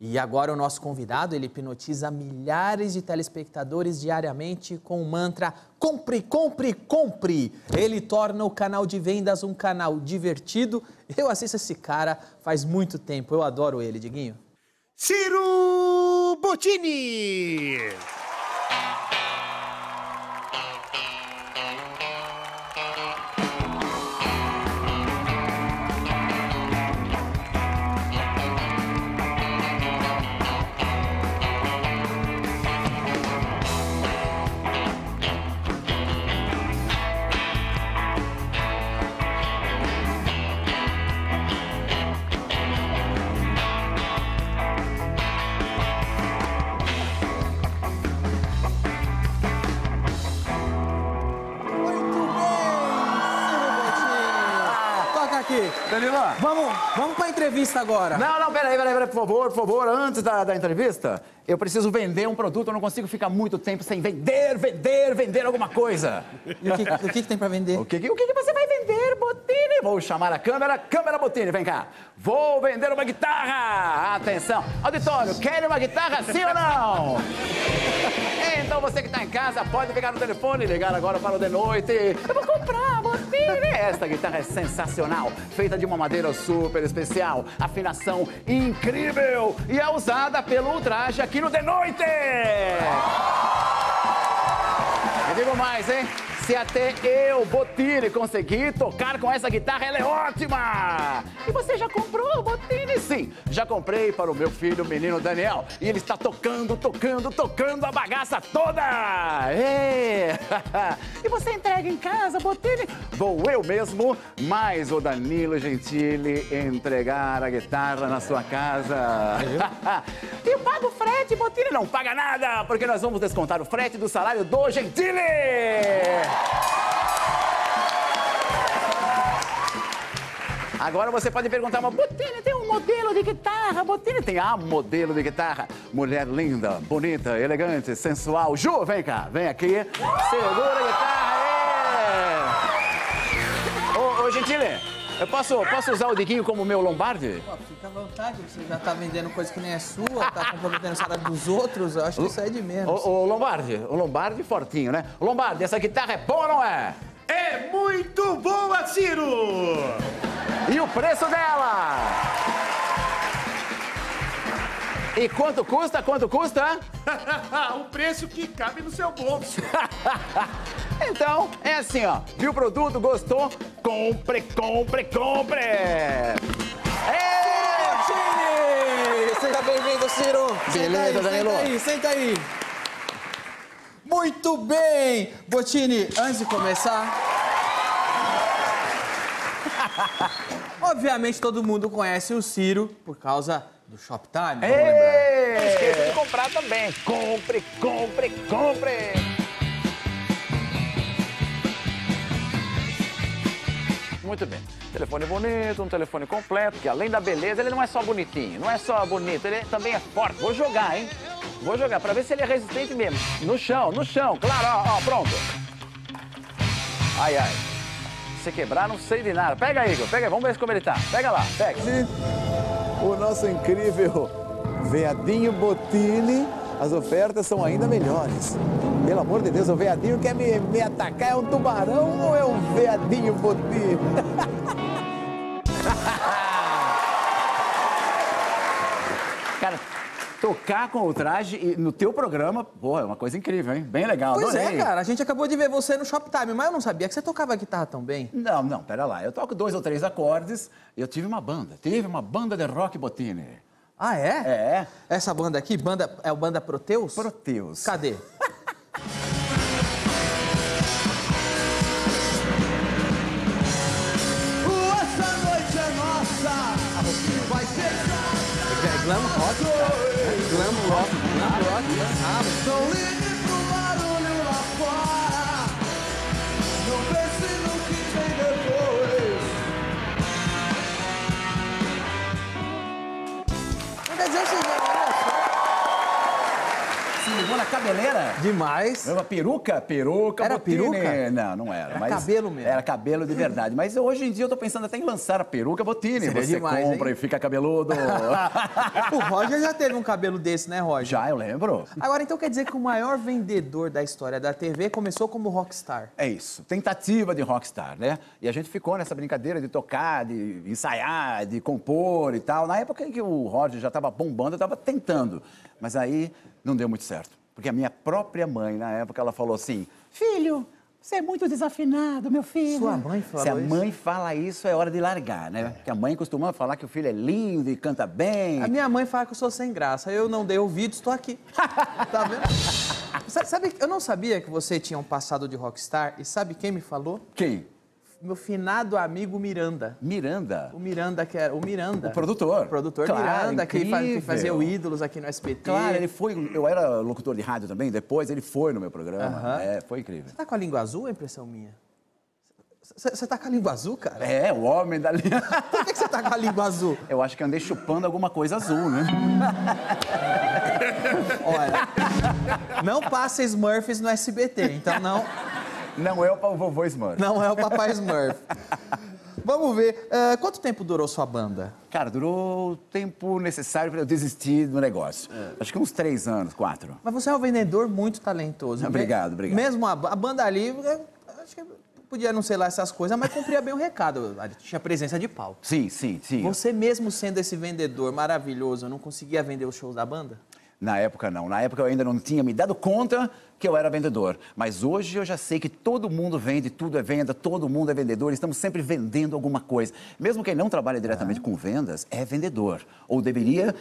E agora o nosso convidado, ele hipnotiza milhares de telespectadores diariamente com o mantra compre, compre, compre. Ele torna o canal de vendas um canal divertido. Eu assisto esse cara faz muito tempo, eu adoro ele, Diguinho. Ciro Bottini! Danilo? Vamos pra entrevista agora. Não, peraí, por favor, antes da entrevista, eu preciso vender um produto, eu não consigo ficar muito tempo sem vender alguma coisa. E o que tem pra vender? O que você vai vender, Bottini? Vou chamar a câmera Bottini, vem cá. Vou vender uma guitarra. Atenção, auditório, quer uma guitarra, sim ou não? Então você que está em casa pode pegar no telefone e ligar agora para o De Noite. Eu vou comprar, Bottini. Esta guitarra é sensacional, feita de uma madeira super especial, afinação incrível e é usada pelo Ultraje aqui no De Noite. Eu digo mais, hein? Se até eu, Bottini, conseguir tocar com essa guitarra, ela é ótima! E você já comprou, Bottini? Sim, já comprei para o meu filho, o menino Daniel. E ele está tocando a bagaça toda! É. E você entrega em casa, Bottini? Vou eu mesmo, mais o Danilo Gentili entregar a guitarra na sua casa. E eu pago o frete, Bottini? Não paga nada, porque nós vamos descontar o frete do salário do Gentili! Agora você pode perguntar, mas Bottini, tem um modelo de guitarra? Bottini tem a modelo de guitarra. Mulher linda, bonita, elegante, sensual. Ju, vem cá, vem aqui. Segura a guitarra. Ô, Gentili, eu posso usar o Diguinho como meu Lombardi? Pô, fica à vontade, você já tá vendendo coisa que nem é sua, tá comprometendo o salário dos outros, eu acho que isso é de menos. O Lombardi fortinho, né? O Lombardi, essa guitarra é boa ou não é? É muito boa, Ciro! E o preço dela? E quanto custa? O preço que cabe no seu bolso. Então, é assim, ó. Viu o produto, gostou? Compre! Bottini! Seja bem-vindo, Ciro! Beleza, Danilo? Senta aí! Muito bem! Bottini, antes de começar... Obviamente todo mundo conhece o Ciro por causa do Shoptime, vamos lembrar. Não esqueça de comprar também. Compre! Muito bem. Telefone bonito, um telefone completo, que além da beleza, ele não é só bonitinho, não é só bonito, ele também é forte. Vou jogar, hein? Vou jogar pra ver se ele é resistente mesmo. No chão, claro, ó, pronto. Ai. Se quebrar, não sei de nada. Pega aí, Igor, pega aí, vamos ver como ele tá. Pega lá, pega. O nosso incrível veadinho Bottini, as ofertas são ainda melhores. Pelo amor de Deus, o veadinho quer me atacar, é um tubarão ou é um veadinho Bottini? Cara, tocar com o Ultraje no teu programa, pô, é uma coisa incrível, hein? Bem legal, Pois adorei. é, cara, a gente acabou de ver você no Shoptime, mas eu não sabia que você tocava guitarra tão bem. Não, pera lá. Eu toco 2 ou 3 acordes. Eu tive uma banda de rock, Bottini. Ah, é? É. Essa banda aqui, é o Banda Proteus? Proteus. Cadê? Essa noite é nossa, vai ser Glam rock, cara. Glam rock. Não ligue pro barulho lá fora, não pense no que vem depois. Não quer dizer o seguinte, olha só. Se ligou na cabeleira? Demais. Uma peruca? Peruca, Era Bottini. peruca? Não, não era. Era mas cabelo mesmo. Era cabelo de verdade. Mas hoje em dia eu tô pensando até em lançar a peruca Bottini. Seria Você demais, compra hein? e fica cabeludo. O Roger já teve um cabelo desse, né, Roger? Já, eu lembro. Agora, então quer dizer que o maior vendedor da história da TV começou como rockstar. É isso, tentativa de rockstar, né? E a gente ficou nessa brincadeira de tocar, de ensaiar, de compor e tal. Na época em que o Roger já estava bombando, eu estava tentando. Mas aí não deu muito certo. Porque a minha própria mãe, na época, ela falou assim: filho, você é muito desafinado, meu filho. Sua mãe falou Se a isso? mãe fala isso, é hora de largar, né? Porque a mãe costuma falar que o filho é lindo e canta bem. A minha mãe fala que eu sou sem graça. Eu não dei ouvido, estou aqui. Tá vendo? Sabe, eu não sabia que você tinha um passado de rockstar. E sabe quem me falou? Quem? Meu finado amigo Miranda. Miranda. O Miranda, que era o Miranda. O produtor. O produtor Claro, Miranda, que incrível. fazia o Ídolos aqui no SBT. Claro, ele foi. Eu era locutor de rádio também, depois ele foi no meu programa. Aham. É, foi incrível. Você tá com a língua azul, é impressão minha? Você tá com a língua azul, cara? É, o homem da linha. Por que você tá com a língua azul? Eu acho que andei chupando alguma coisa azul, né? Olha, não passa Smurfs no SBT, então Não é o vovô Smurf. não é o papai Smurf. Vamos ver, quanto tempo durou sua banda? Cara, durou o tempo necessário para eu desistir do negócio. Acho que uns 3 anos, 4. Mas você é um vendedor muito talentoso. Obrigado, obrigado. Mesmo a banda ali, acho que podia não sei lá essas coisas, mas cumpria bem o recado. Tinha presença de palco. Sim, sim, sim. Você mesmo sendo esse vendedor maravilhoso, não conseguia vender os shows da banda? Na época, não. Na época, eu ainda não tinha me dado conta que eu era vendedor. Mas hoje eu já sei que todo mundo vende, tudo é venda, todo mundo é vendedor. Estamos sempre vendendo alguma coisa. Mesmo quem não trabalha diretamente com vendas, é vendedor. Ou deveria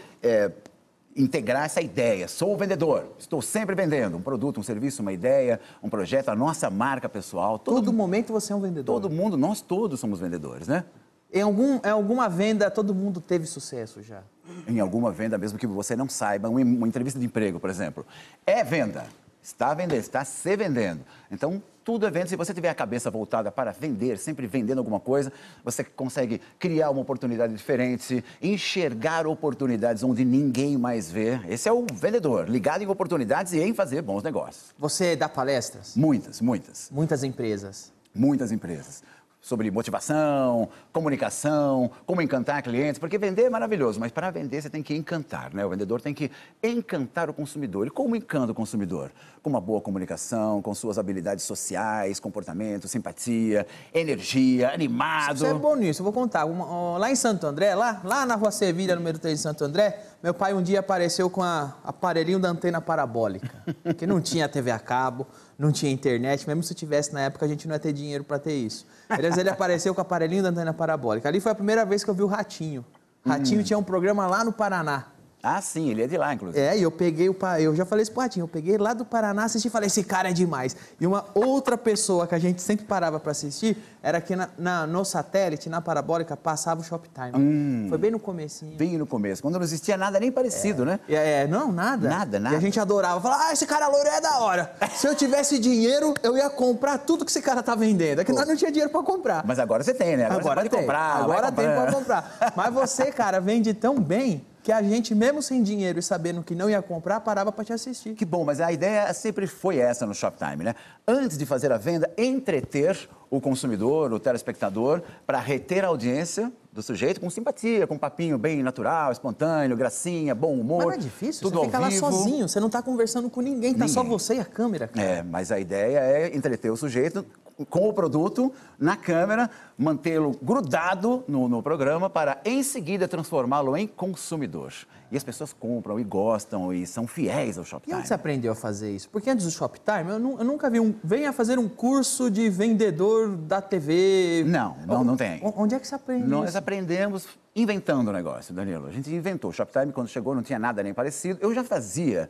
integrar essa ideia. Sou vendedor, estou sempre vendendo. Um produto, um serviço, uma ideia, um projeto, a nossa marca pessoal. Todo momento você é um vendedor. Todo mundo, nós todos somos vendedores, né? Em alguma venda, todo mundo teve sucesso já. Em alguma venda, mesmo que você não saiba, uma entrevista de emprego, por exemplo, é venda. Está vendendo, está se vendendo. Então, tudo é venda. Se você tiver a cabeça voltada para vender, sempre vendendo alguma coisa, você consegue criar uma oportunidade diferente, enxergar oportunidades onde ninguém mais vê. Esse é o vendedor, ligado em oportunidades e em fazer bons negócios. Você dá palestras? Muitas, muitas. Muitas empresas. Muitas empresas. Sobre motivação, comunicação, como encantar clientes, porque vender é maravilhoso, mas para vender você tem que encantar, né? O vendedor tem que encantar o consumidor. E como encanta o consumidor? Com uma boa comunicação, com suas habilidades sociais, comportamento, simpatia, energia, animado. Você é bom nisso, eu vou contar. Lá em Santo André, lá na Rua Sevilha, número 3 de Santo André, meu pai um dia apareceu com aparelhinho da antena parabólica, que não tinha TV a cabo, não tinha internet, mesmo se tivesse na época a gente não ia ter dinheiro para ter isso. Ele apareceu com o aparelhinho da antena parabólica. Ali foi a primeira vez que eu vi o Ratinho. Ratinho tinha um programa lá no Paraná. Ah, sim, ele é de lá, inclusive. É, e eu já falei isso pro Ratinho, eu peguei lá do Paraná, assisti e falei, esse cara é demais. E uma outra pessoa que a gente sempre parava para assistir, era que no satélite, na parabólica, passava o Shoptime. Foi bem no comecinho. Bem no começo, quando não existia nada nem parecido, né? Não, nada. Nada. E a gente adorava, falava, esse cara loiro é da hora. Se eu tivesse dinheiro, eu ia comprar tudo que esse cara tá vendendo. É que nós não tinha dinheiro para comprar. Mas agora você tem, né? Agora você pode tem. comprar. Agora tem para comprar. Mas você, cara, vende tão bem que a gente, mesmo sem dinheiro e sabendo que não ia comprar, parava para te assistir. Que bom, mas a ideia sempre foi essa no Shoptime, né? Antes de fazer a venda, entreter o consumidor, o telespectador, para reter a audiência do sujeito com simpatia, com um papinho bem natural, espontâneo, gracinha, bom humor. Mas não é difícil, tudo você fica ao lá vivo. sozinho, você não está conversando com ninguém, tá só você e a câmera, cara. É, mas a ideia é entreter o sujeito com o produto na câmera, mantê-lo grudado no programa para, em seguida, transformá-lo em consumidor. E as pessoas compram e gostam e são fiéis ao E Shoptime. onde você aprendeu a fazer isso? Porque antes do Shoptime, eu nunca vi venha fazer um curso de vendedor da TV. Não tem. Onde é que você aprende Nós isso? aprendemos inventando o negócio, Danilo. A gente inventou. O Shoptime, quando chegou, não tinha nada nem parecido. Eu já fazia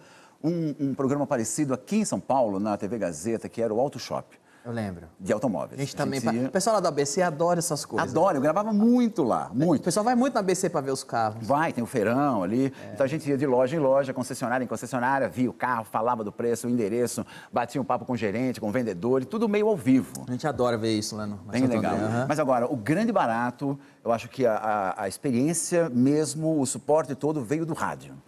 um programa parecido aqui em São Paulo, na TV Gazeta, que era o Auto Shop. Eu lembro. De automóveis. A gente também... ia- O pessoal lá do ABC adora essas coisas. Adoro, eu gravava muito lá, O muito. pessoal vai muito na ABC para ver os carros. Vai, tem o feirão ali. Então a gente ia de loja em loja, concessionária em concessionária, via o carro, falava do preço, o endereço, batia um papo com o gerente, com o vendedor, e tudo meio ao vivo. A gente adora ver isso lá no Bem Santo legal. André. Aham. Mas agora, o grande barato, eu acho que a experiência mesmo, o suporte todo veio do rádio.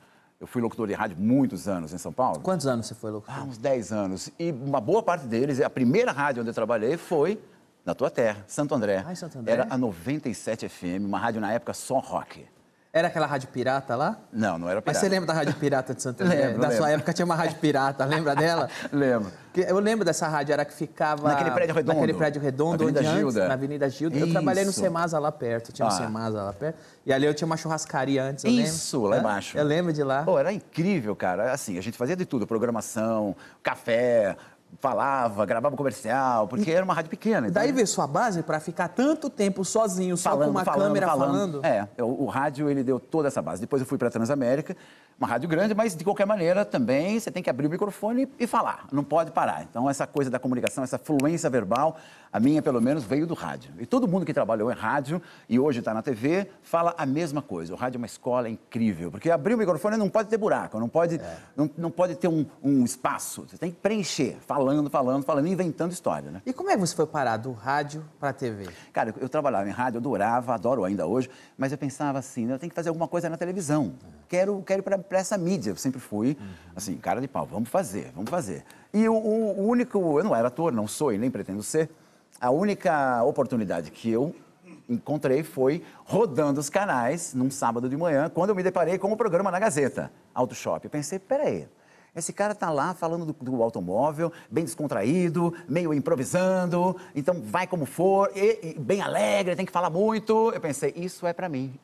Eu fui locutor de rádio muitos anos em São Paulo. Quantos anos você foi locutor? Uns 10 anos. E uma boa parte deles, a primeira rádio onde eu trabalhei foi na tua terra, Santo André. Ah, em Santo André? Era a 97 FM, uma rádio na época só rock. Era aquela rádio pirata lá? Não, não era pirata. Mas você lembra da rádio pirata de Santo André? Lembro, Da lembro. sua época tinha uma rádio pirata, lembra dela? Lembro. Eu lembro dessa rádio, era que ficava... Naquele prédio redondo. Naquele prédio redondo, Avenida onde antes, Gilda. na Avenida Gilda. Eu trabalhei no Isso. Semasa lá perto, tinha um Semasa lá perto. E ali eu tinha uma churrascaria antes, eu lembro. Isso, lá embaixo. Eu lembro de lá. Pô, era incrível, cara. Assim, a gente fazia de tudo, programação, café, falava, gravava comercial, porque era uma rádio pequena. E Então, daí veio sua base pra ficar tanto tempo sozinho, só com uma câmera falando? É, o rádio, ele deu toda essa base. Depois eu fui para Transamérica, uma rádio grande, mas de qualquer maneira também você tem que abrir o microfone e falar, não pode parar. Então essa coisa da comunicação, essa fluência verbal, a minha pelo menos veio do rádio. E todo mundo que trabalhou em rádio e hoje está na TV, fala a mesma coisa. O rádio é uma escola incrível, porque abrir o microfone não pode ter buraco, não pode ter um espaço. Você tem que preencher, falando, inventando história, né? E como é que você foi parar do rádio pra TV? Cara, eu trabalhava em rádio, eu adorava, adoro ainda hoje, mas eu pensava assim, eu tenho que fazer alguma coisa na televisão. Quero ir para essa mídia, eu sempre fui, assim, cara de pau, vamos fazer. E o único, eu não era ator, não sou e nem pretendo ser, a única oportunidade que eu encontrei foi rodando os canais num sábado de manhã, quando eu me deparei com o programa na Gazeta, Auto Shop. Eu pensei, peraí, esse cara tá lá falando do automóvel, bem descontraído, meio improvisando, então vai como for, e bem alegre, tem que falar muito. Eu pensei, isso é pra mim.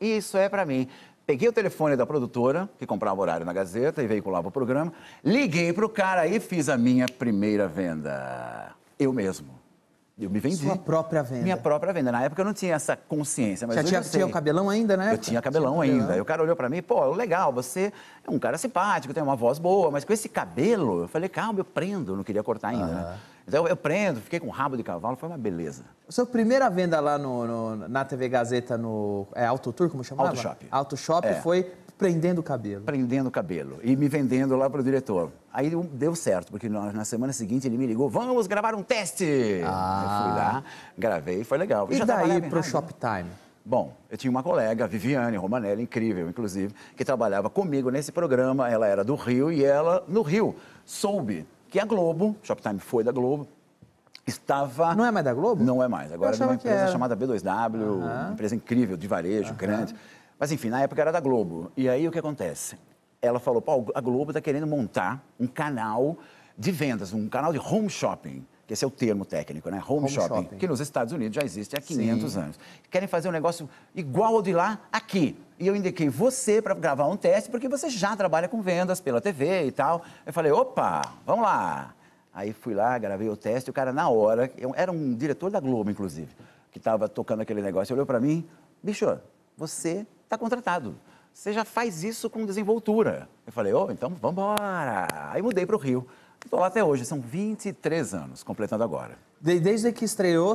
Peguei o telefone da produtora, que comprava horário na Gazeta e veiculava o programa, liguei pro cara e fiz a minha primeira venda. Eu mesmo. Eu me vendi. Sua própria venda. Minha própria venda. Na época eu não tinha essa consciência, mas Já hoje eu tinha o cabelão ainda, né? Eu tinha cabelão ainda. E o cara olhou pra mim, pô, legal, você é um cara simpático, tem uma voz boa, mas com esse cabelo, eu falei, calma, eu prendo, eu não queria cortar ainda, né? Então eu prendo, fiquei com um rabo de cavalo, foi uma beleza. Sua primeira venda lá na TV Gazeta, no Auto Tour, como chamava? Auto Shop. Auto Shop foi prendendo o cabelo. Prendendo o cabelo e me vendendo lá pro diretor. Aí deu certo, porque na semana seguinte ele me ligou, vamos gravar um teste. Eu fui lá, gravei, foi legal. E daí pro Shoptime? Bom, eu tinha uma colega, Viviane Romanelli, incrível, inclusive, que trabalhava comigo nesse programa. Ela era do Rio e ela, no Rio, soube que a Globo, Shoptime foi da Globo, estava... Não é mais da Globo? Não é mais. Agora é de uma empresa chamada B2W, uma empresa incrível, de varejo, grande. Mas, enfim, na época era da Globo. E aí, o que acontece? Ela falou, pô, a Globo está querendo montar um canal de vendas, um canal de home shopping, que esse é o termo técnico, né? Home shopping, que nos Estados Unidos já existe há 500 anos. Querem fazer um negócio igual ao de lá, aqui. E eu indiquei você para gravar um teste, porque você já trabalha com vendas pela TV e tal. Eu falei, opa, vamos lá. Aí fui lá, gravei o teste, e o cara, na hora, era um diretor da Globo, inclusive, que estava tocando aquele negócio, olhou para mim, bicho, você está contratado. Você já faz isso com desenvoltura. Eu falei, então vamos embora. Aí mudei para o Rio. Estou lá até hoje, são 23 anos, completando agora. Desde que estreou,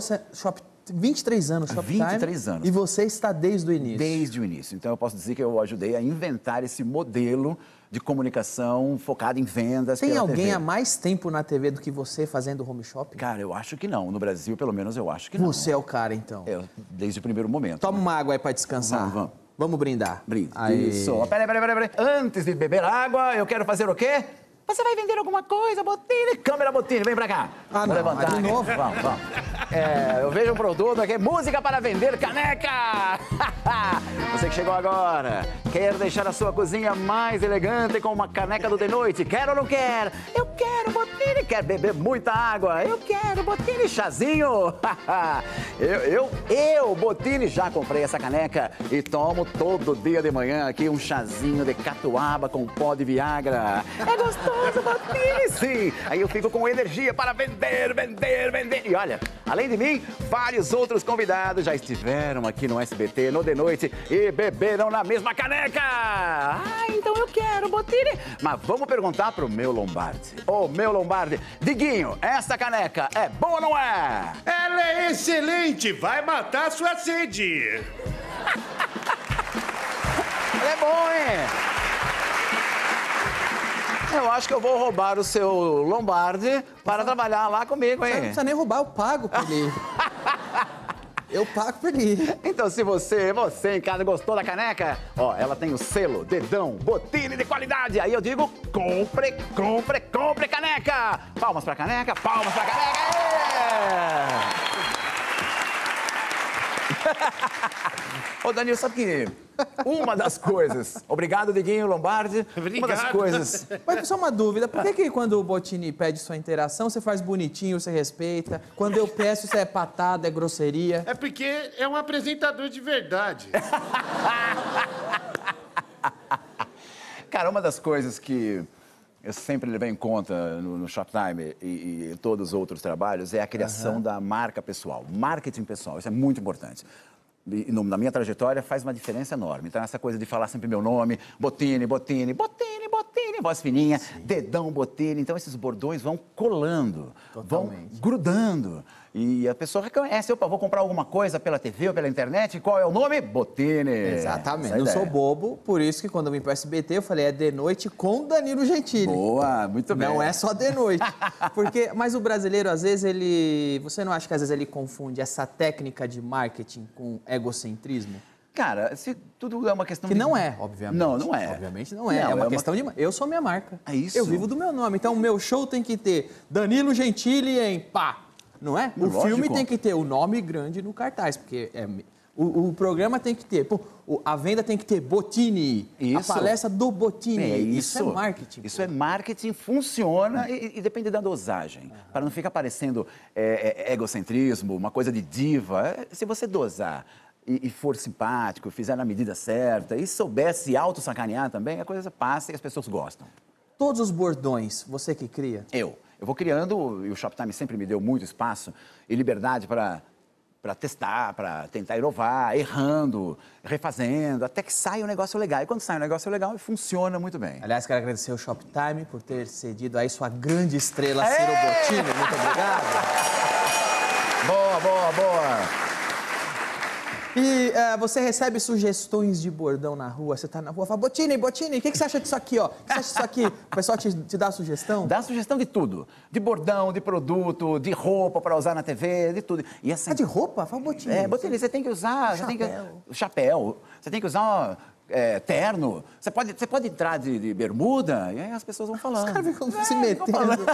23 anos Shoptime. 23 anos. E você está desde o início. Desde o início. Então eu posso dizer que eu ajudei a inventar esse modelo de comunicação focado em vendas. Tem alguém TV. há mais tempo na TV do que você fazendo home shopping? Cara, eu acho que não. No Brasil, pelo menos, eu acho que não. Você é o cara, então. Desde o primeiro momento. Toma uma água aí para descansar. Vamos brindar. Brinde. Aí. Isso. Peraí. Antes de beber água, eu quero fazer o quê? Você vai vender alguma coisa, Bottini? Câmera Bottini, vem pra cá. Vou não, levantar de novo. Vamos. Eu vejo um produto aqui, música para vender caneca. Você que chegou agora, quer deixar a sua cozinha mais elegante com uma caneca do de noite? Quer ou não quer? Eu quero, Bottini. Quer beber muita água? Eu quero, Bottini. Chazinho? eu, Bottini, já comprei essa caneca e tomo todo dia de manhã aqui um chazinho de catuaba com pó de Viagra. É gostoso, Bottini, sim. Aí eu fico com energia para vender. E olha, além de mim, vários outros convidados já estiveram aqui no SBT, no De Noite, e beberam na mesma caneca. Então eu quero, Bottini. Mas vamos perguntar pro meu Lombardi. Ô, meu Lombardi, Diguinho, essa caneca é boa ou não é? Ela é excelente, vai matar sua sede. Ela é bom, hein? Eu acho que eu vou roubar o seu Lombardi para trabalhar lá comigo, hein? Não precisa nem roubar, eu pago pra ele. Eu pago por ir. Então, se você em casa gostou da caneca, ó, ela tem o selo Dedão Bottini de qualidade. Aí eu digo, compre, compre, compre caneca. Palmas pra caneca, palmas pra caneca. Ô, Danilo, sabe que uma das coisas... Obrigado, Diguinho Lombardi. Obrigado. Uma das coisas... Mas só uma dúvida, por que quando o Bottini pede sua interação, você faz bonitinho, você respeita? Quando eu peço, você é patada, é grosseria? É porque é um apresentador de verdade. Cara, uma das coisas que eu sempre levei em conta no Shoptime e em todos os outros trabalhos é a criação da marca pessoal, marketing pessoal. Isso é muito importante. E na minha trajetória faz uma diferença enorme. Então, essa coisa de falar sempre meu nome, Bottini, Bottini, Bottini, Bottini, voz fininha, Dedão Bottini. Então, esses bordões vão colando, vão grudando. E a pessoa reconhece, opa, vou comprar alguma coisa pela TV ou pela internet, qual é o nome? Bottini. Exatamente, não sou bobo, por isso que quando eu vim pro SBT, eu falei, é De Noite com Danilo Gentili. Boa, muito bem. Não é só de noite. Mas o brasileiro, às vezes, você não acha que às vezes ele confunde essa técnica de marketing com egocentrismo? Cara, se tudo é uma questão Que não é, obviamente. Não é. Obviamente não é. É uma questão de... Eu sou minha marca. É isso. Eu vivo do meu nome. Então, o meu show tem que ter Danilo Gentili em pá. Não é? O filme tem que ter o nome grande no cartaz, porque o programa tem que ter... a venda tem que ter Bottini. Isso. A palestra do Bottini. É isso é marketing. Isso é marketing, funciona e depende da dosagem. Para não ficar parecendo egocentrismo, uma coisa de diva. Se você dosar e for simpático, fizer na medida certa e souber se auto-sacanear também, a coisa passa e as pessoas gostam. Todos os bordões, você que cria? Eu vou criando, e o Shoptime sempre me deu muito espaço e liberdade para testar, para tentar inovar, errando, refazendo, até que sai um negócio legal. E quando sai um negócio legal, funciona muito bem. Aliás, quero agradecer ao Shoptime por ter cedido aí sua grande estrela, Ciro Bottini. Muito obrigado. Boa, boa, boa. E você recebe sugestões de bordão na rua? Você tá na rua e fala, Bottini, Bottini, o que você acha disso aqui, ó? O que você acha disso aqui? O pessoal te dá sugestão? Dá sugestão de tudo. De bordão, de produto, de roupa para usar na TV, de tudo. E assim, de roupa? Fala Bottini. Bottini, você tem que usar... Chapéu. Você tem que usar terno. Você pode entrar de bermuda e aí as pessoas vão falando. Os caras ficam se metendo.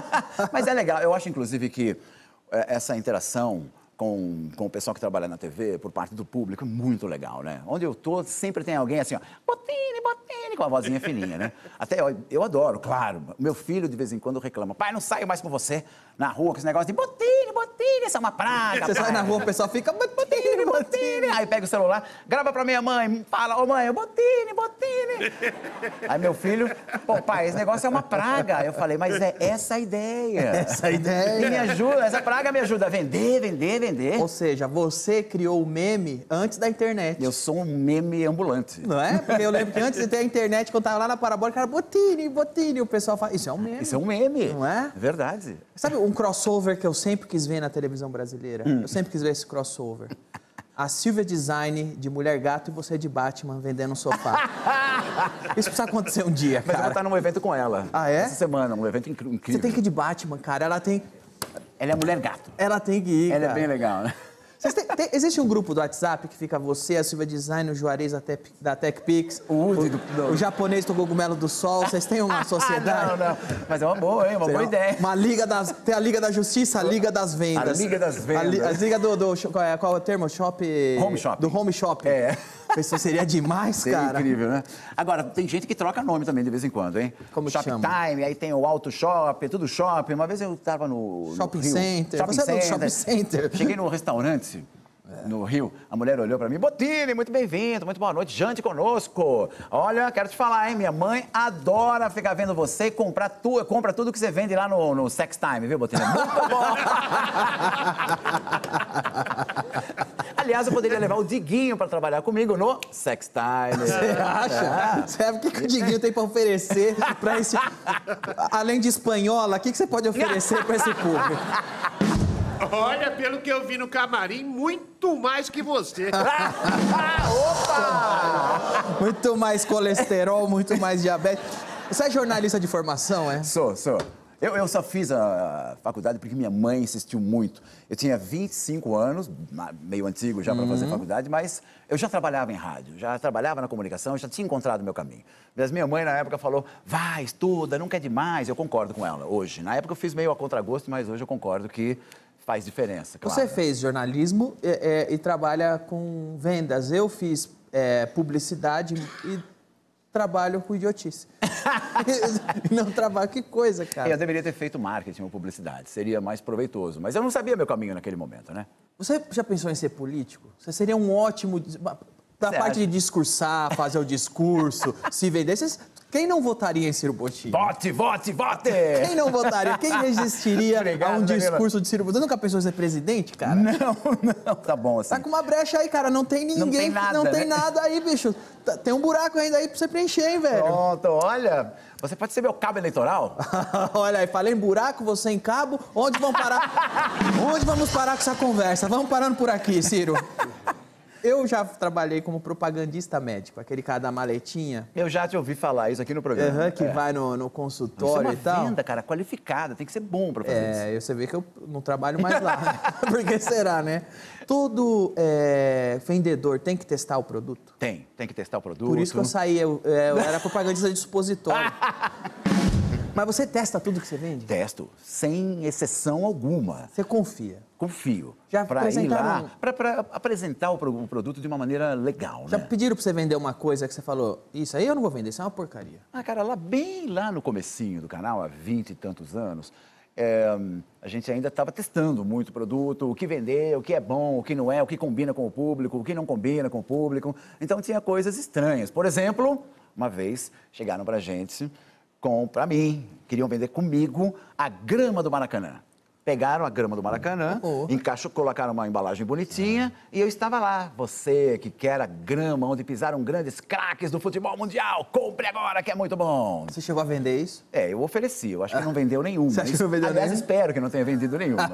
Mas é legal. Eu acho, inclusive, que essa interação com o pessoal que trabalha na TV, por parte do público, é muito legal, né? Onde eu tô, sempre tem alguém assim, ó, Bottini, Bottini, com a vozinha fininha, né? Até eu adoro, claro. Meu filho, de vez em quando, reclama, pai, não saio mais com você na rua com esse negócio de Bottini, Bottini, essa é uma praga. Você sai na rua, o pessoal fica, Bottini, Bottini. Aí pega o celular, grava pra minha mãe, fala, ô mãe, Bottini, Bottini. Aí meu filho, pô, pai, esse negócio é uma praga. Eu falei, mas é essa a ideia. Essa a ideia. E me ajuda, essa praga me ajuda a vender. Ou seja, você criou o meme antes da internet. Eu sou um meme ambulante. Não é? Porque eu lembro que antes de ter a internet, quando tava lá na parabólica, era Bottini, Bottini. O pessoal fala, isso é um meme. Isso é um meme. Não é? Verdade. Sabe um crossover que eu sempre quis ver na televisão brasileira? Eu sempre quis ver esse crossover. A Silvia Design de Mulher Gato e você de Batman vendendo um sofá. Isso precisa acontecer um dia, cara. Mas eu vou estar num evento com ela. Ah, é? Essa semana, um evento incrível. Você tem que ir de Batman, cara. Ela é a Mulher Gato. Ela tem que ir, Ela cara. é bem legal, né? Existe um grupo do WhatsApp que fica você, a Silvia Design, o Juarez da TechPix, o japonês do Cogumelo do Sol. Vocês têm uma sociedade? Não. Mas é uma boa, hein? Uma boa ideia. Tem a Liga da Justiça, a Liga das Vendas. A Liga das Vendas. A Liga qual é o termo? Home Shopping. Do Home Shopping. É. Isso seria demais, cara. É incrível, né? Agora, tem gente que troca nome também de vez em quando, hein? Como que chama? Shoptime, aí tem o Auto Shopping, tudo shopping. Uma vez eu tava no Shopping Rio. Center. Você é do Shopping Center. Cheguei num restaurante no Rio, a mulher olhou pra mim, Bottini, muito bem-vindo, muito boa noite, jante conosco. Olha, quero te falar, hein, minha mãe adora ficar vendo você e compra tudo que você vende lá no Sex Time, viu, Bottini? Muito bom! Aliás, eu poderia levar o Diguinho pra trabalhar comigo no Sex Time. Você acha? Sabe o que o Diguinho tem pra oferecer pra esse... Além de espanhola, o que você pode oferecer pra esse público? Olha, pelo que eu vi no camarim, muito mais que você. Opa! Muito mais colesterol, muito mais diabetes. Você é jornalista de formação, é? Sou. Eu só fiz a faculdade porque minha mãe insistiu muito. Eu tinha 25 anos, meio antigo já para fazer faculdade, mas eu já trabalhava em rádio, já trabalhava na comunicação, já tinha encontrado meu caminho. Mas minha mãe, na época, falou, vai, estuda, nunca é demais. Eu concordo com ela hoje. Na época eu fiz meio a contragosto, mas hoje eu concordo que faz diferença, claro. Você fez jornalismo e trabalha com vendas. Eu fiz publicidade e trabalho com idiotice. Não trabalho, que coisa, cara. Eu deveria ter feito marketing ou publicidade, seria mais proveitoso. Mas eu não sabia meu caminho naquele momento, né? Você já pensou em ser político? Você seria um ótimo... Da parte de discursar, fazer o discurso, se vender. Quem não votaria em Ciro Bottini? Vote, vote, vote! Quem não votaria? Quem resistiria a um discurso de Ciro Bottini? Você nunca pensou em ser presidente, cara? Não, tá bom assim. Tá com uma brecha aí, cara. Não tem ninguém. Não tem nada, né? Aí, bicho. Tem um buraco ainda aí pra você preencher, hein, velho? Pronto, olha. Você pode ser meu cabo eleitoral? Olha aí, falei em buraco, você em cabo. Onde vamos parar? Onde vamos parar com essa conversa? Vamos parando por aqui, Ciro. Eu já trabalhei como propagandista médico, aquele cara da maletinha. Eu já te ouvi falar isso aqui no programa. Que vai no consultório e tal. Isso é uma venda, cara, qualificada, tem que ser bom pra fazer isso. Você vê que eu não trabalho mais lá. Por que será, né? Todo vendedor tem que testar o produto? Tem que testar o produto. Por isso que eu saí, eu era propagandista de supositório. Mas você testa tudo que você vende? Testo, sem exceção alguma. Você confia? Confio. Já para ir lá, para apresentar o produto de uma maneira legal, Já né? pediram para você vender uma coisa que você falou, isso aí eu não vou vender, isso é uma porcaria. Cara, bem lá no comecinho do canal, há 20 e tantos anos, a gente ainda estava testando muito produto, o que vender, o que é bom, o que não é, o que combina com o público, o que não combina com o público. Então tinha coisas estranhas. Por exemplo, uma vez chegaram pra gente... para mim, queriam vender comigo a grama do Maracanã. Pegaram a grama do Maracanã, colocaram uma embalagem bonitinha e eu estava lá. Você que quer a grama onde pisaram grandes craques do futebol mundial, compre agora que é muito bom. Você chegou a vender isso? Eu ofereci, eu acho que não vendeu nenhuma. Você acha que não vendeu aliás, nenhuma? espero que não tenha vendido nenhuma.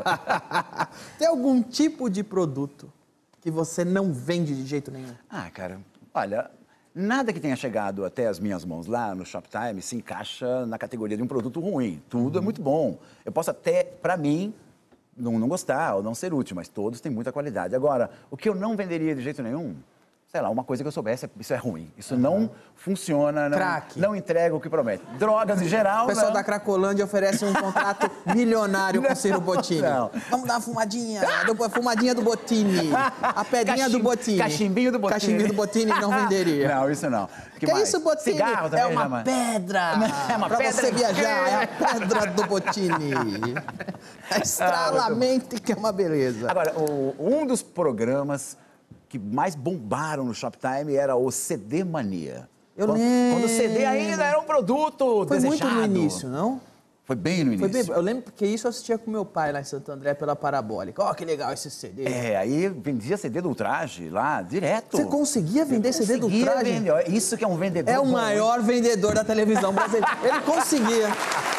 Tem algum tipo de produto que você não vende de jeito nenhum? Cara, olha... Nada que tenha chegado até as minhas mãos lá no Shoptime se encaixa na categoria de um produto ruim. Tudo é muito bom. Eu posso até, para mim, não gostar ou não ser útil, mas todos têm muita qualidade. Agora, o que eu não venderia de jeito nenhum, sei lá, uma coisa que eu soubesse, isso é ruim. Isso não funciona, não entrega o que promete. Drogas em geral, o pessoal da Cracolândia oferece um contrato milionário com o Ciro Bottini. Não. Vamos dar uma fumadinha do Bottini. A pedrinha do Bottini. Cachimbinho do Bottini. Cachimbinho do Bottini não venderia. Não, isso não. Que é isso, Bottini? Cigarro também, é uma pedra. É uma pra pedra. você viajar, é a pedra do Bottini. É estralamento que é uma beleza. Agora, um dos programas que mais bombaram no Shoptime era o CD Mania. Eu lembro. Quando o CD ainda era um produto desejado. Foi muito no início, não? Foi bem no início. Eu lembro porque isso eu assistia com meu pai lá em Santo André pela Parabólica. Ó, que legal esse CD. Aí vendia CD do Ultraje lá, direto. Você conseguia vender CD do Ultraje? Isso que é um vendedor. É o maior vendedor da televisão brasileira. Ele conseguia.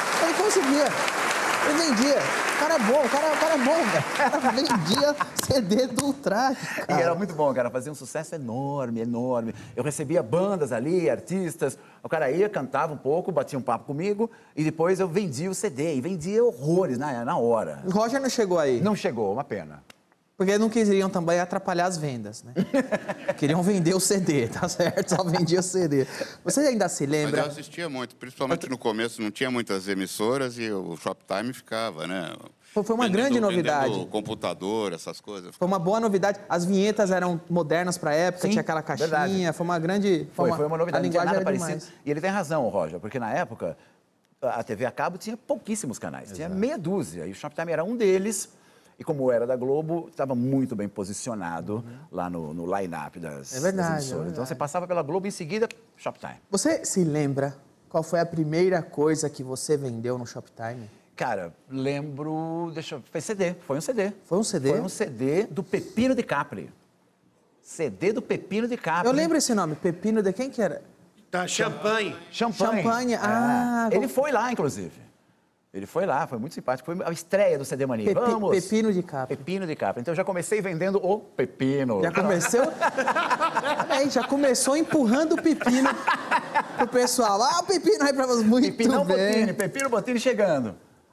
Ele vendia. O cara é bom, o cara é bom, velho. O cara vendia CD do Ultraje, cara. E era muito bom, cara. Fazia um sucesso enorme, enorme. Eu recebia bandas ali, artistas. O cara ia, cantava um pouco, batia um papo comigo e depois eu vendia o CD. E vendia horrores na hora. O Roger não chegou aí? Não chegou, uma pena. Porque não queriam também atrapalhar as vendas, né? Queriam vender o CD, tá certo? Só vendia o CD. Você ainda se lembra? Mas eu assistia muito, principalmente no começo, não tinha muitas emissoras e o Shoptime ficava, né? Foi uma grande novidade. Vendendo computador, essas coisas. Foi uma boa novidade. As vinhetas eram modernas para a época, Sim, tinha aquela caixinha. verdade. Foi uma grande... Foi uma novidade, A não tinha linguagem nada era parecido. demais. E ele tem razão, Roger, porque na época a TV a cabo tinha pouquíssimos canais, tinha meia dúzia. E o Shoptime era um deles. E como era da Globo, estava muito bem posicionado lá no line-up das emissoras. Então você passava pela Globo e em seguida, Shoptime. Você se lembra qual foi a primeira coisa que você vendeu no Shoptime? Cara, lembro... Foi CD, foi um CD. Foi um CD? Foi um CD do Pepino de Capri. CD do Pepino de Capri. Eu lembro esse nome, Pepino de quem que era? Tá, champanhe. Champanhe, Ele foi lá, inclusive. Ele foi lá, foi muito simpático. Foi a estreia do CD Mania. Vamos! Pepino de Capri. Pepino de Capri. Então, eu já comecei vendendo o pepino. Já começou? Aí, já começou empurrando o pepino pro pessoal. O pepino aí pra vocês. Muito Pepinão bem. Bottini, Pepino Bottini chegando.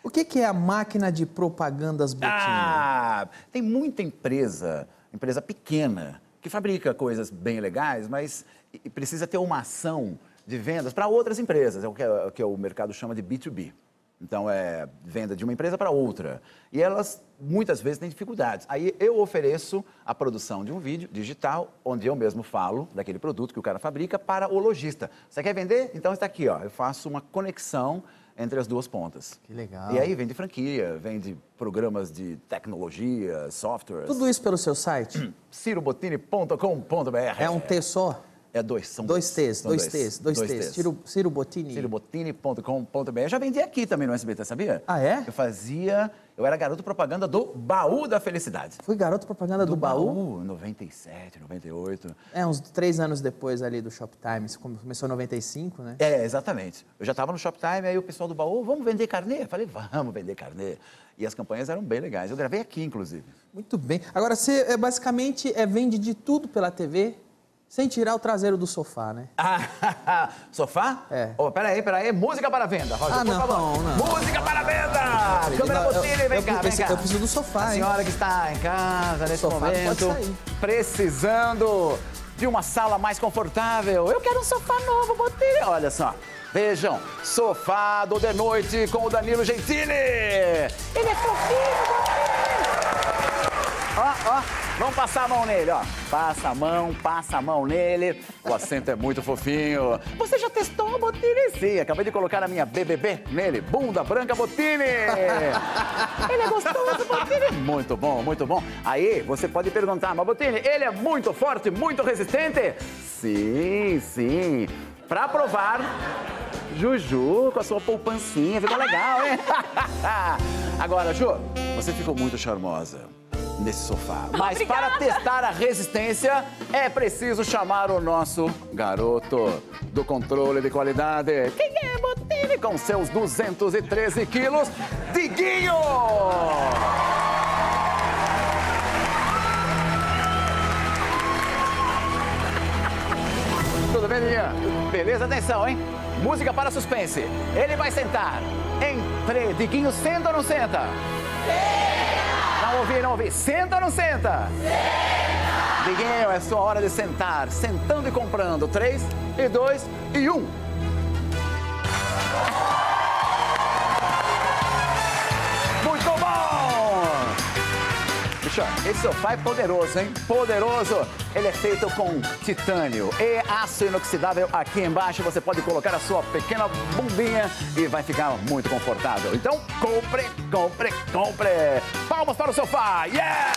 O que é a máquina de propagandas Bottini? Ah, tem muita empresa pequena, que fabrica coisas bem legais, mas precisa ter uma ação de vendas para outras empresas, é o que o mercado chama de B2B. Então, é venda de uma empresa para outra. E elas, muitas vezes, têm dificuldades. Aí, eu ofereço a produção de um vídeo digital, onde eu mesmo falo daquele produto que o cara fabrica para o lojista. Você quer vender? Então, está aqui, ó. Eu faço uma conexão entre as duas pontas. Que legal. E aí, vende franquia, vende programas de tecnologia, softwares. Tudo isso pelo seu site? cirobottini.com.br. É um T só? É dois, são Dois T's, São dois T's. Ciro Bottini. cirobottini.com.br. Eu já vendi aqui também no SBT, sabia? Ah, é? Eu era garoto propaganda do Baú da Felicidade. Fui garoto propaganda do baú? 97, 98. É, uns 3 anos depois ali do Shoptime. Começou em 95, né? É, exatamente. Eu já estava no Shoptime, aí o pessoal do Baú, vamos vender carnê? Eu falei, vamos vender carnê. E as campanhas eram bem legais. Eu gravei aqui, inclusive. Muito bem. Agora, você basicamente vende de tudo pela TV, sem tirar o traseiro do sofá, né? Ah, sofá? É. Oh, peraí. Música para venda, Roger, por não, favor. não. Música para venda! Câmera Bottini, vem cá, vem cá. Eu preciso do sofá, A hein? senhora que está em casa nesse Sofá momento, pode sair. precisando de uma sala mais confortável. Eu quero um sofá novo, Bottini. Olha só. Vejam, sofá do De Noite com o Danilo Gentili. Ele é fofinho, Bottini. Ó, vamos passar a mão nele, ó. Passa a mão nele. O assento é muito fofinho. Você já testou, Bottini? Sim, acabei de colocar a minha BBB nele. Bunda branca, Bottini. Ele é gostoso, Bottini. Muito bom, muito bom. Aí, você pode perguntar, mas Bottini, ele é muito forte, muito resistente? Sim. Pra provar, Juju, com a sua poupancinha, ficou legal, hein? Agora, Ju, você ficou muito charmosa nesse sofá. Mas para testar a resistência, é preciso chamar o nosso garoto do controle de qualidade. Quem é, Bottini? Com seus 213 quilos, Diguinho! Tudo bem, Diguinho? Beleza? Atenção, hein? Música para suspense. Ele vai sentar. Entre. Diguinho, senta ou não senta? Não ouvi. Senta ou não senta? Senta! Diguinho, é sua hora de sentar. Sentando e comprando. 3, 2 e 1. Muito bom! Bicho, esse sofá é poderoso, hein? Poderoso! Ele é feito com titânio e aço inoxidável. Aqui embaixo você pode colocar a sua pequena bumbinha e vai ficar muito confortável. Então, compre! Palmas para o sofá! Yeah!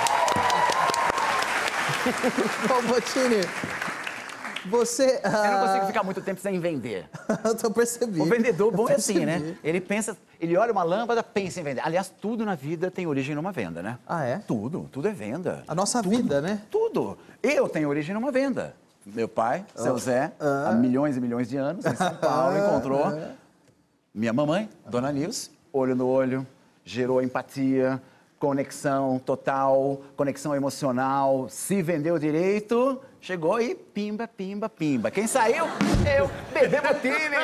Ô, Bottini, você... Eu não consigo ficar muito tempo sem vender. Eu tô percebendo. O vendedor bom é assim, percebi. né? Ele olha uma lâmpada, pensa em vender. Aliás, tudo na vida tem origem numa venda, né? Ah, é? Tudo é venda. A nossa vida, né? Tudo. Eu tenho origem numa venda. Meu pai, seu Zé, há milhões e milhões de anos, em São Paulo, encontrou minha mamãe, Dona Nilce, olho no olho, gerou empatia, conexão total, conexão emocional, se vendeu direito, chegou e pimba. Quem saiu? Eu, Bebê Bottini.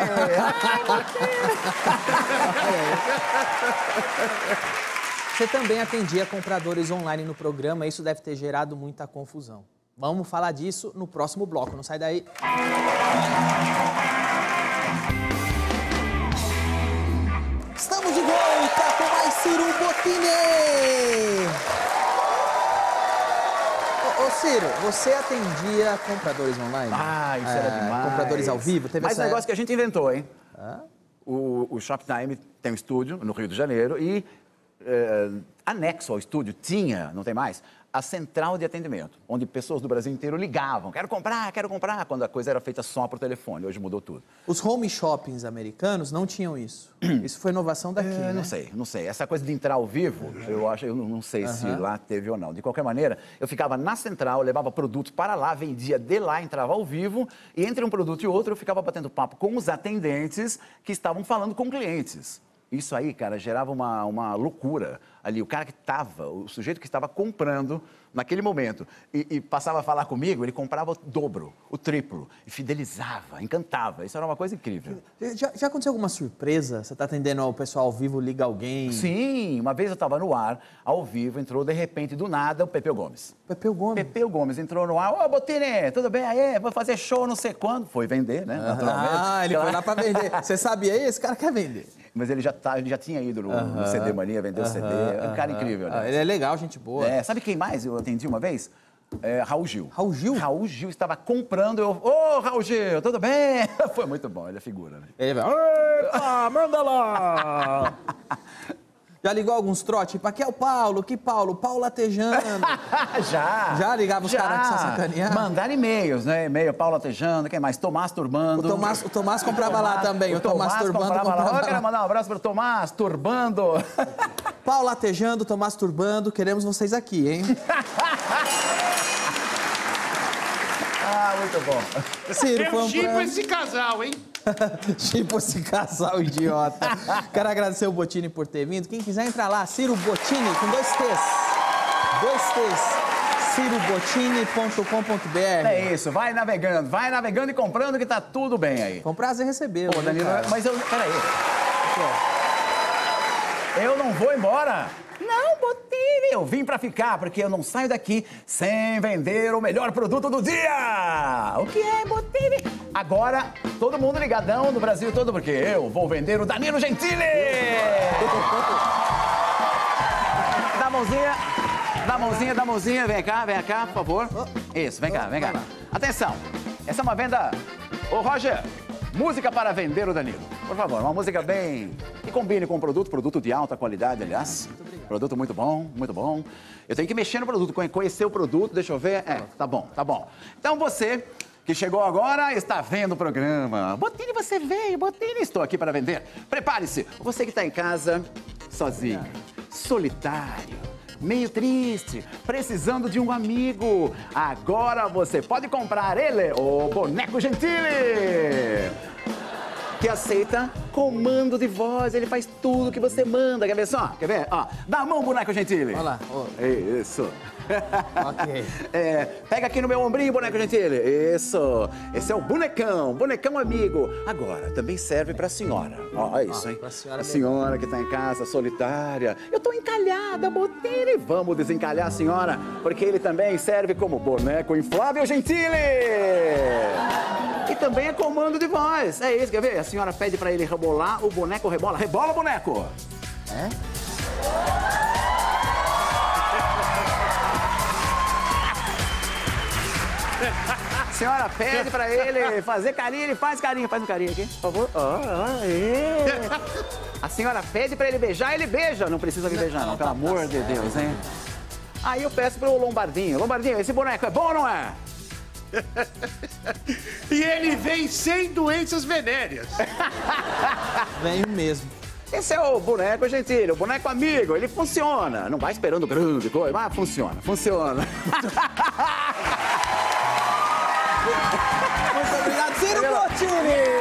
Você também atendia compradores online no programa, isso deve ter gerado muita confusão. Vamos falar disso no próximo bloco, não sai daí. Estamos de volta com mais Ciro Bottini! Ô Ciro, você atendia compradores online? Ah, isso era demais. Compradores ao vivo? Teve Mas essa... negócio que a gente inventou, hein? O Shoptime tem um estúdio no Rio de Janeiro e anexo ao estúdio tinha, não tem mais, a central de atendimento, onde pessoas do Brasil inteiro ligavam, quero comprar, quando a coisa era feita só por telefone, hoje mudou tudo. Os home shoppings americanos não tinham isso. Isso foi inovação daqui, né? Não sei. Essa coisa de entrar ao vivo, eu não sei se lá teve ou não. De qualquer maneira, eu ficava na central, levava produto para lá, vendia de lá, entrava ao vivo, e entre um produto e outro eu ficava batendo papo com os atendentes que estavam falando com clientes. Isso aí, cara, gerava uma loucura ali. O cara o sujeito que estava comprando naquele momento e passava a falar comigo, ele comprava o dobro, o triplo, e fidelizava, encantava. Isso era uma coisa incrível. Já aconteceu alguma surpresa? Você tá atendendo o pessoal ao vivo, liga alguém? Sim, uma vez eu estava no ar, ao vivo, entrou de repente, do nada, o Pepeu Gomes. Pepeu Gomes? Pepeu Gomes entrou no ar. Ô, Bottini, tudo bem? Aí, vou fazer show não sei quando. Foi vender, né? Naturalmente. Ah, ele foi lá pra vender. Você sabia aí? Esse cara quer vender. Mas ele já tinha ido no CD Mania, vendeu o CD. É um cara incrível, né? Ele é legal, gente boa. Sabe quem mais eu atendi uma vez? Raul Gil. Raul Gil? Raul Gil estava comprando. Ô, Raul Gil, tudo bem? Foi muito bom, ele é figura, né? Ele vai, epa, manda lá! Já ligou alguns trotes? Tipo, aqui é o Paulo, que Paulo? Paulo latejando. Já. Já ligava os caras que são sacaneados? Mandaram e-mails, né? E-mail, Paulo latejando, quem mais? Tomás Turbando. O Tomás comprava lá também. O Tomás Turbando comprava lá. Eu quero mandar um abraço pro Tomás Turbando. Paulo latejando, Tomás Turbando, queremos vocês aqui, hein? Muito bom. Ciro, Eu chipo esse casal, hein? Tipo esse casal idiota. Quero agradecer o Bottini por ter vindo. Quem quiser entrar lá, Ciro Bottini, com 2 T's. 2 T's. cirobotini.com.br. É isso, vai navegando e comprando que tá tudo bem aí. Comprar e receber. Pô, Danilo, mas peraí. Eu não vou embora. Não, Bottini, eu vim pra ficar, porque eu não saio daqui sem vender o melhor produto do dia. O que é, Bottini? Agora, todo mundo ligadão no Brasil todo, porque eu vou vender o Danilo Gentili. Dá a mãozinha, vem cá, por favor. Isso, vem cá. Atenção, essa é uma venda... Ô, Roger, música para vender o Danilo. Por favor, uma música bem... que combine com o produto de alta qualidade, aliás. Muito obrigado. Produto muito bom. Eu tenho que mexer no produto, conhecer o produto, deixa eu ver. Tá bom. Então você que chegou agora está vendo o programa. Bottini, você veio, Bottini, estou aqui para vender. Prepare-se, você que está em casa, sozinho, solitário, meio triste, precisando de um amigo. Agora você pode comprar ele, o Boneco Gentili, que aceita comando de voz. Ele faz tudo que você manda. Quer ver só? Quer ver? Ó, dá a mão, Boneco Gentili. Olha lá. Isso. Ok. Pega aqui no meu ombrinho, Boneco Gentili. Isso. Esse é o bonecão amigo. Agora, também serve pra senhora. Ó, isso, hein? Pra senhora a senhora que tá em casa, solitária. Eu tô encalhada, Bottini. Vamos desencalhar a senhora, porque ele também serve como boneco inflável Gentili. E também é comando de voz. É isso, quer ver? A senhora pede pra ele rebolar, o boneco rebola. Rebola, boneco! A senhora pede pra ele fazer carinho, ele faz carinho. Faz um carinho aqui, por favor. A senhora pede pra ele beijar, ele beija. Não precisa me beijar, não, pelo amor de Deus, hein? Aí eu peço pro Lombardinho. Lombardinho, esse boneco é bom ou não é? E ele vem sem doenças venéreas. Vem mesmo. Esse é o Boneco Gentili, o boneco amigo, ele funciona. Não vai esperando grande coisa, mas funciona. Muito obrigado, Ciro Bottini!